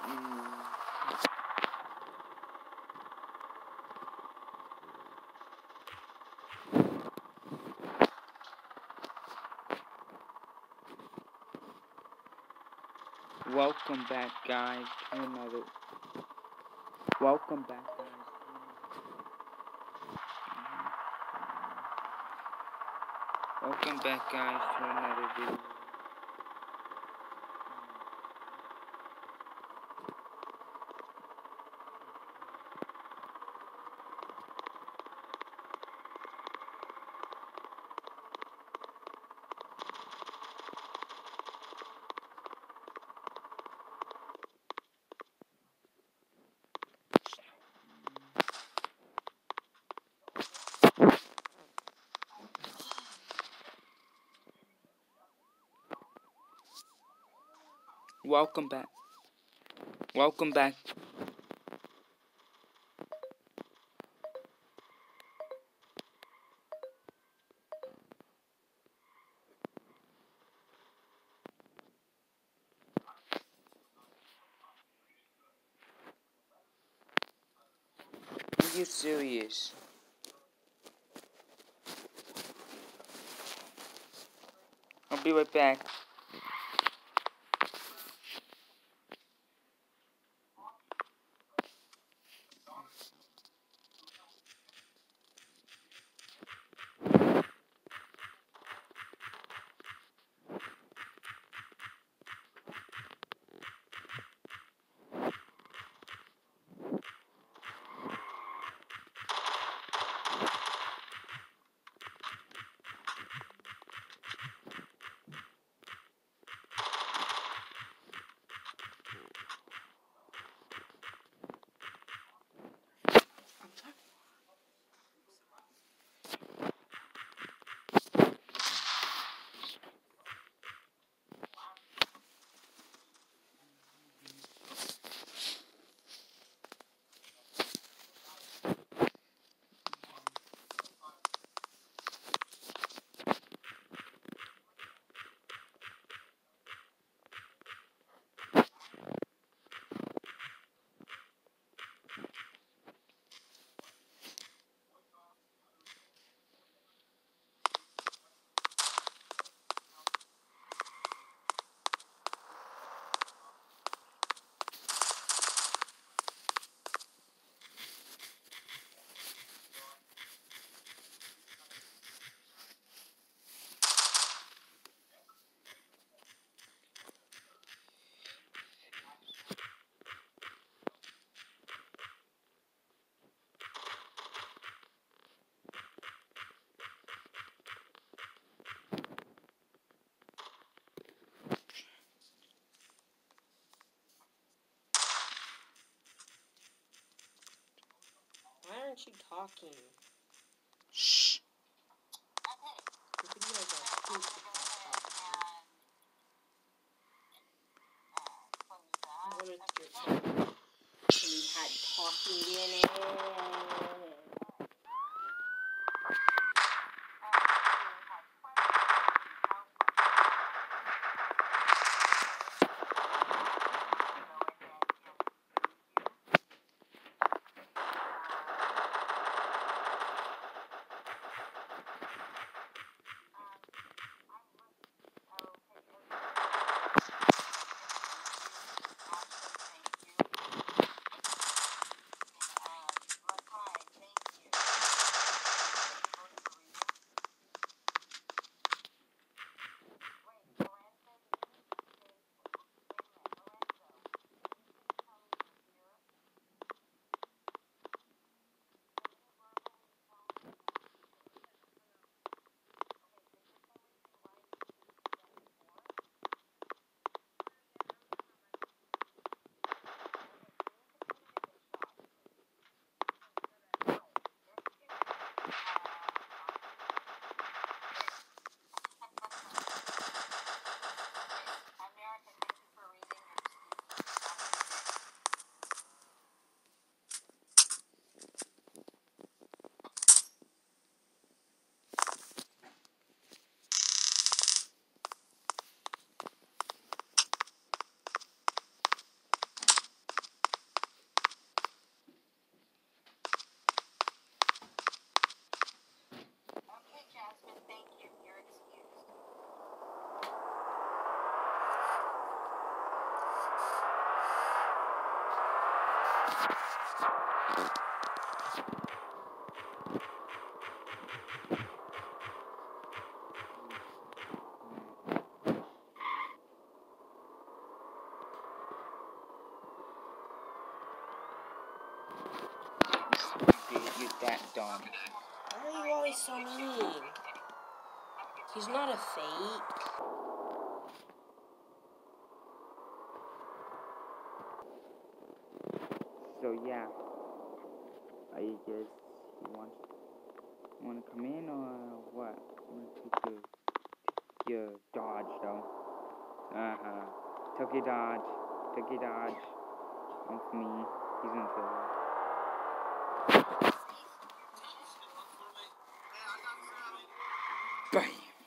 Welcome back, guys, to another. Welcome back, guys. Welcome back, guys, to another video. Welcome back. Welcome back. Are you serious? I'll be right back. Why aren't you talking? Shh. The video is on proof of not talking. I wanted to get something and you had talking in it. You're that dumb. Why are you always so mean? He's not a fake. So yeah, I guess you want to come in or what? I'm gonna take your dodge though. Took your dodge. Took your dodge. One for me. He's gonna kill you. Bam.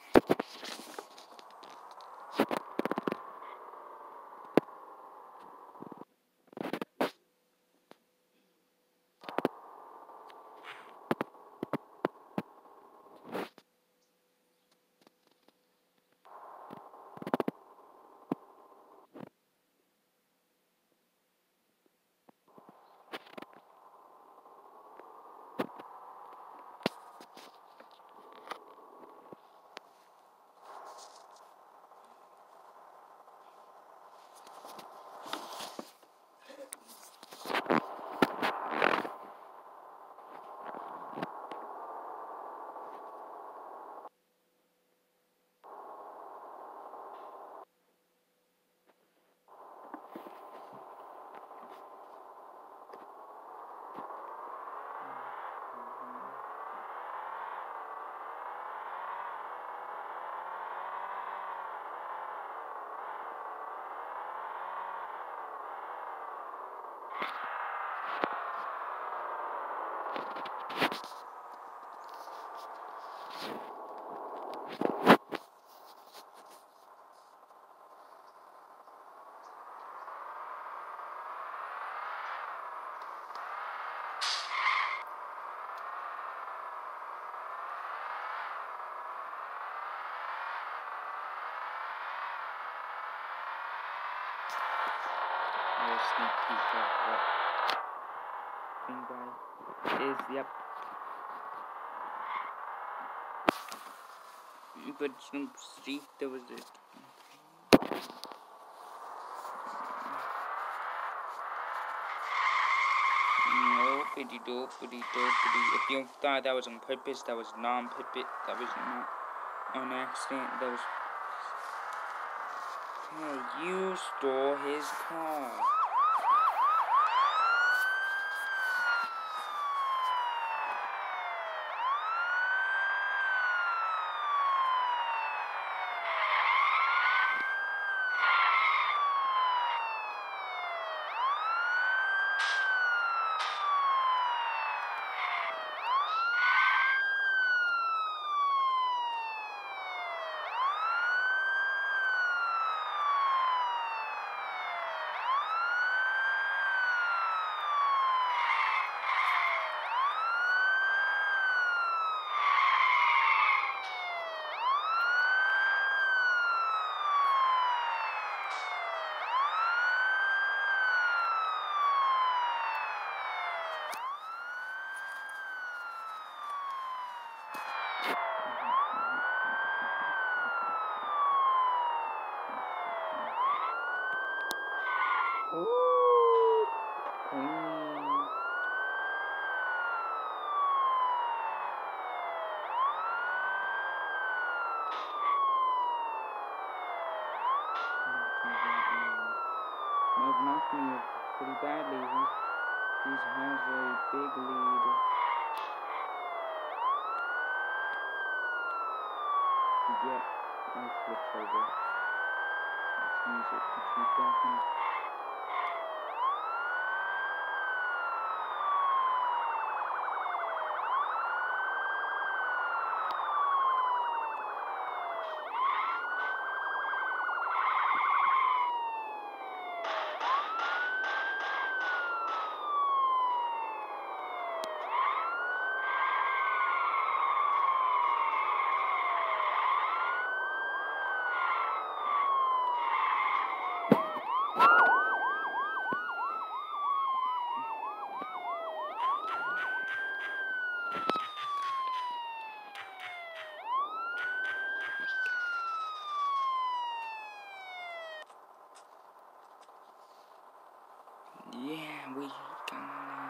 Sneak peek of what thing guy is, yep. But Snoop Street, that was it. Noopity doopity doopity. If you thought that was on purpose, that was non-purpose. That was not on accident. That was. Hey, you stole his car. Might knocked me pretty badly. He has a big lead. Yep, I flipped over. Which means it puts me back in. Yeah, we got.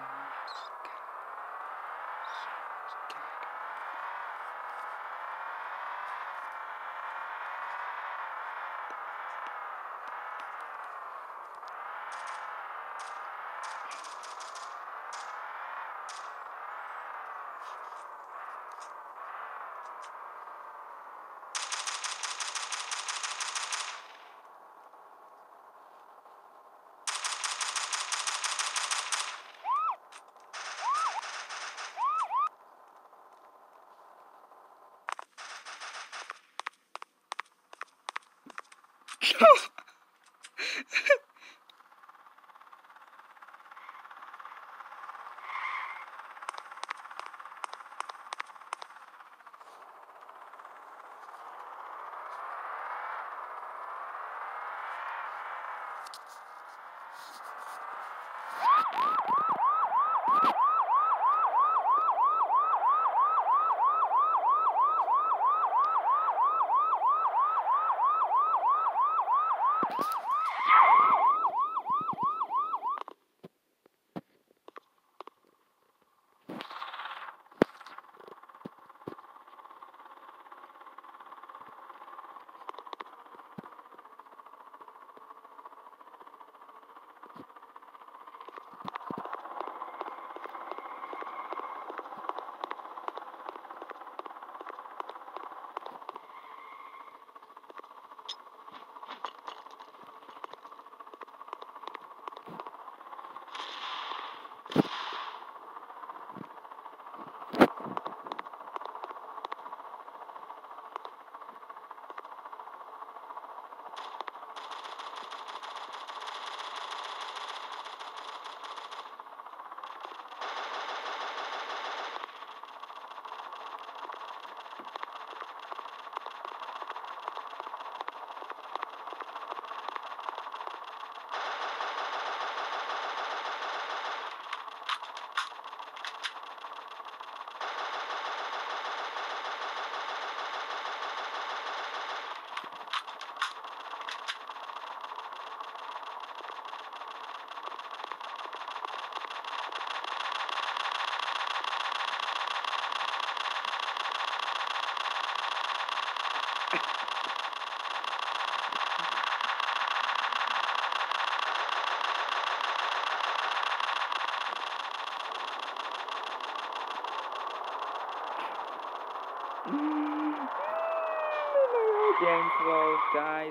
Game closed, guys.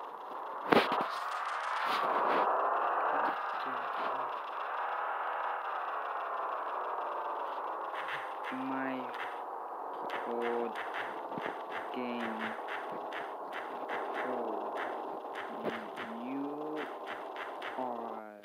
My board game closed. You are.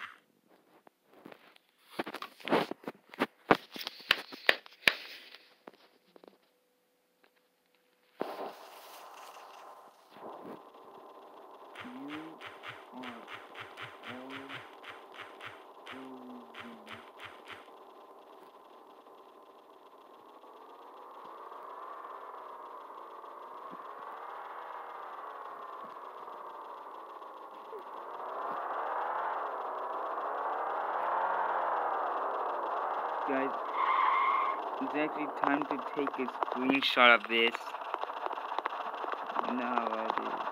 Guys, it's actually time to take a screenshot of this. Nowadays.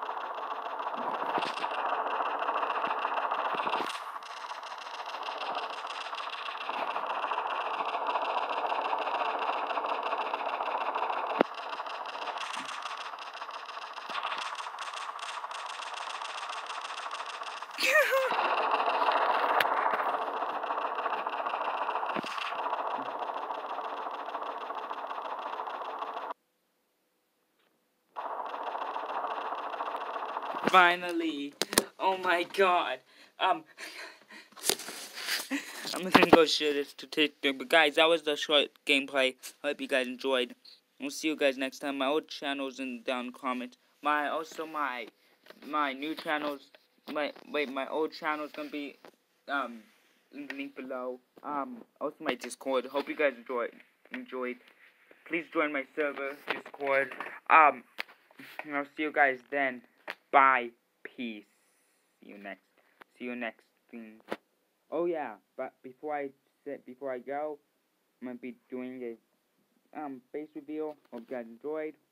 Finally! Oh my god! I'm gonna go share this to TikTok. But guys, that was the short gameplay. Hope you guys enjoyed. We'll see you guys next time. My old channel's in down comments. My new channels. My old channel's gonna be in the link below. Also my Discord. Hope you guys enjoyed. Please join my server Discord. And I'll see you guys then. Bye. Peace. See you next thing. Oh yeah, but before I go, I'm gonna be doing a face reveal. Hope you guys enjoyed.